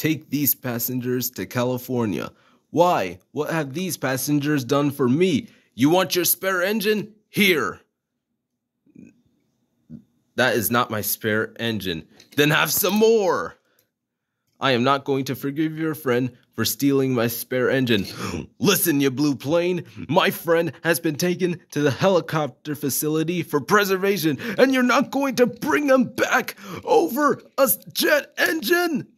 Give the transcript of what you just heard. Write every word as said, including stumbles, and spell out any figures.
take these passengers to California. Why? What have these passengers done for me? You want your spare engine? Here. That is not my spare engine. Then have some more. I am not going to forgive your friend for stealing my spare engine. Listen, you blue plane. My friend has been taken to the helicopter facility for preservation, and you're not going to bring him back over a jet engine?